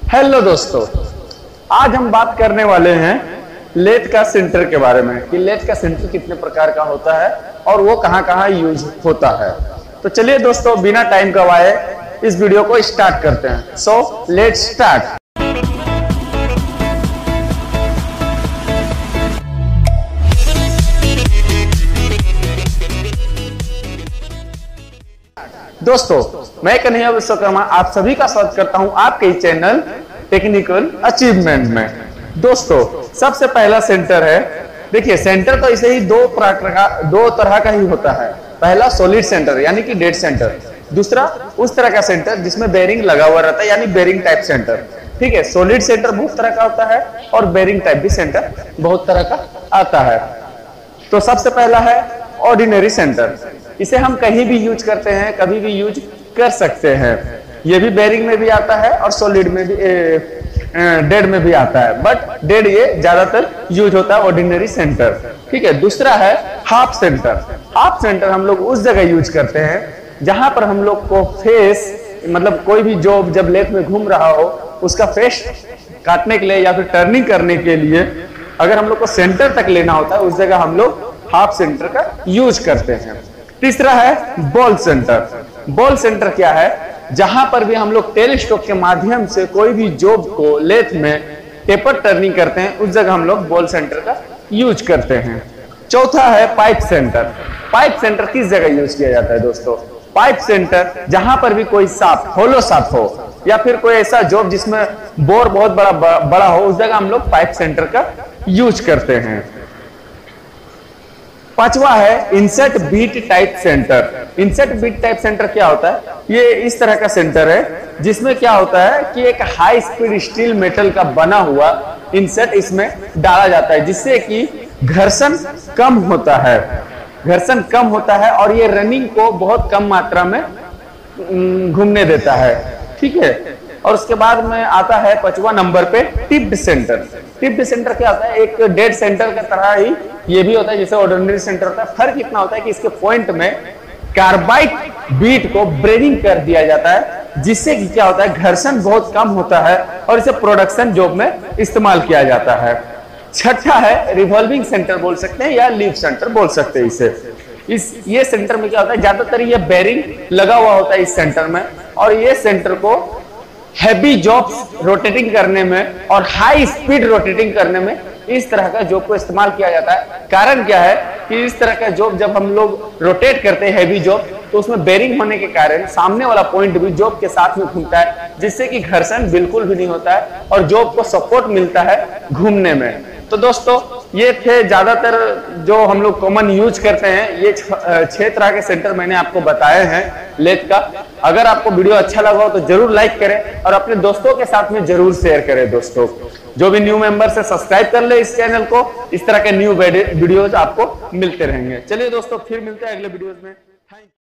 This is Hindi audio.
हेलो दोस्तों, आज हम बात करने वाले हैं लेथ का सेंटर के बारे में कि लेथ का सेंटर कितने प्रकार का होता है और वो कहाँ कहाँ यूज होता है। तो चलिए दोस्तों, बिना टाइम गवाए इस वीडियो को स्टार्ट करते हैं। So let's start. दोस्तों, मैं कन्हैया विश्वकर्मा आप सभी का स्वागत करता हूं आपके चैनल टेक्निकल अचीवमेंट में। दोस्तों, सबसे पहला सेंटर है, देखिए सेंटर तो इसे ही दो तरह का ही होता है। पहला सॉलिड सेंटर यानी कि डेड सेंटर, दूसरा उस तरह का सेंटर जिसमें बेरिंग लगा हुआ रहता है यानी बेरिंग टाइप सेंटर। ठीक है, सॉलिड सेंटर बहुत तरह का होता है और बेरिंग टाइप भी सेंटर बहुत तरह का आता है। तो सबसे पहला है ऑर्डिनरी सेंटर। इसे हम कहीं भी यूज करते हैं, कभी भी यूज कर सकते हैं। ये भी बेरिंग में भी आता है और सॉलिड में भी डेड में भी आता है, बट डेड ये ज्यादातर यूज होता है ऑर्डिनरी सेंटर। ठीक है, दूसरा है हाफ सेंटर। हाफ सेंटर हम लोग उस जगह यूज करते हैं जहां पर हम लोग को फेस मतलब कोई भी जॉब जब लेथ में घूम रहा हो उसका फेस काटने के लिए या फिर टर्निंग करने के लिए अगर हम लोग को सेंटर तक लेना होता है, उस जगह हम लोग हाफ सेंटर का यूज करते हैं। तीसरा है बॉल सेंटर। बॉल सेंटर क्या है? जहां पर भी हम लोग टेलीस्कोप के माध्यम से कोई भी जॉब को लेथ में टेपर टर्निंग करते हैं, उस जगह हम लोग बॉल सेंटर का यूज करते हैं। चौथा है पाइप सेंटर। पाइप सेंटर किस जगह यूज किया जाता है दोस्तों? पाइप सेंटर जहां पर भी कोई शाफ्ट, होलो शाफ्ट हो या फिर कोई ऐसा जॉब जिसमें बोर बहुत बड़ा हो, उस जगह हम लोग पाइप सेंटर का यूज करते हैं। पांचवा है insert beat type centre. Insert beat type centre क्या होता है? ये इस तरह का सेंटर है जिसमें क्या होता है कि एक हाई स्पीड स्टील मेटल का बना हुआ इंसर्ट इसमें डाला जाता है, जिससे कि घर्षण कम होता है। घर्षण कम होता है और ये रनिंग को बहुत कम मात्रा में घूमने देता है। ठीक है, और उसके बाद में आता है 5वां नंबर पे टिप्ड सेंटर। टिप्ड सेंटर क्या होता है? एक डेड सेंटर की तरह ही ये भी होता है जैसे ऑर्डिनरी सेंटर होता है। फर्क इतना होता है कि इसके पॉइंट में कार्बाइड बीट को ब्रेनिंग कर दिया जाता है, जिससे कि क्या होता है घर्षण बहुत कम होता है और इसे प्रोडक्शन जॉब में इस्तेमाल किया जाता है। छठा है रिवॉल्विंग सेंटर बोल सकते हैं या लीफ सेंटर बोल सकते हैं इसे। ये सेंटर में क्या होता है? ज्यादातर ये बेरिंग लगा हुआ होता है इस सेंटर में, और ये सेंटर को हैवी जॉब्स रोटेटिंग करने में और हाई स्पीड रोटेटिंग करने में इस तरह का जॉब को इस्तेमाल किया जाता है। कारण क्या है कि इस तरह का जॉब जब हम लोग रोटेट करते हैं हैवी जॉब, तो उसमें बेरिंग होने के कारण सामने वाला पॉइंट भी जॉब के साथ में घूमता है, जिससे कि घर्षण बिल्कुल भी नहीं होता है और जॉब को सपोर्ट मिलता है घूमने में। तो दोस्तों, ये थे ज्यादातर जो हम लोग कॉमन यूज करते हैं। ये 6 तरह के सेंटर मैंने आपको बताए हैं लेथ का। अगर आपको वीडियो अच्छा लगा हो तो जरूर लाइक करें और अपने दोस्तों के साथ में जरूर शेयर करें। दोस्तों, जो भी न्यू मेंबर से सब्सक्राइब कर ले इस चैनल को, इस तरह के न्यू वीडियोज आपको मिलते रहेंगे। चलिए दोस्तों, फिर मिलते हैं अगले वीडियोज में।